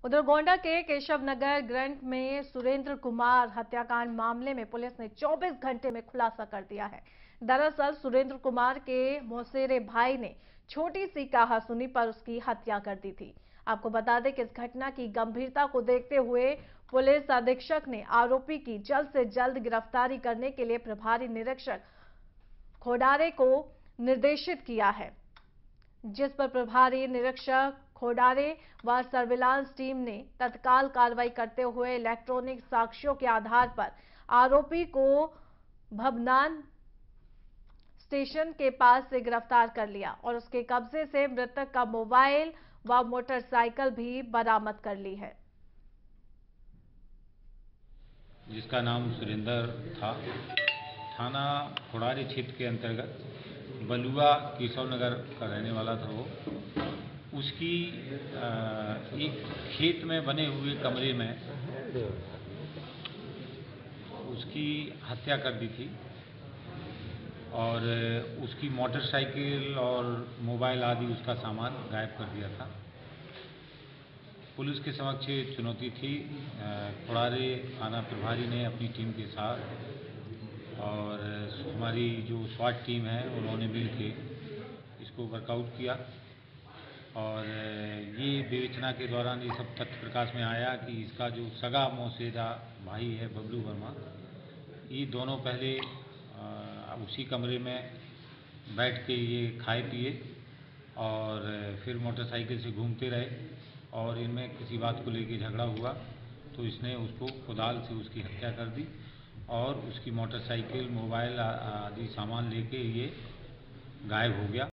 उधर गोंडा के केशव नगर ग्रंट में सुरेंद्र कुमार हत्याकांड मामले में पुलिस ने 24 घंटे में खुलासा कर दिया है। दरअसल सुरेंद्र कुमार के मौसेरे भाई ने छोटी सी कहासुनी पर उसकी हत्या कर दी थी। आपको बता दें कि इस घटना की गंभीरता को देखते हुए पुलिस अधीक्षक ने आरोपी की जल्द से जल्द गिरफ्तारी करने के लिए प्रभारी निरीक्षक खोडारे को निर्देशित किया है, जिस पर प्रभारी निरीक्षक खोडारे व सर्विलांस टीम ने तत्काल कार्रवाई करते हुए इलेक्ट्रॉनिक साक्ष्यों के आधार पर आरोपी को भवनान स्टेशन के पास से गिरफ्तार कर लिया और उसके कब्जे से मृतक का मोबाइल व मोटरसाइकिल भी बरामद कर ली है। जिसका नाम सुरेंद्र था, थाना खोड़ारी क्षेत्र के अंतर्गत बलुआ केशव नगर का रहने वाला था। वो उसकी एक खेत में बने हुए कमरे में उसकी हत्या कर दी थी और उसकी मोटरसाइकिल और मोबाइल आदि उसका सामान गायब कर दिया था। पुलिस के समक्ष चुनौती थी। खोड़ारे थाना प्रभारी ने अपनी टीम के साथ और हमारी जो स्वाट टीम है उन्होंने मिल के इसको वर्कआउट किया और ये विवेचना के दौरान ये सब तथ्य प्रकाश में आया कि इसका जो सगा मौसेरा भाई है बबलू वर्मा, ये दोनों पहले उसी कमरे में बैठ के ये खाए पिए और फिर मोटरसाइकिल से घूमते रहे और इनमें किसी बात को लेके झगड़ा हुआ तो इसने उसको कुदाल से उसकी हत्या कर दी और उसकी मोटरसाइकिल मोबाइल आदि सामान लेके ये गायब हो गया।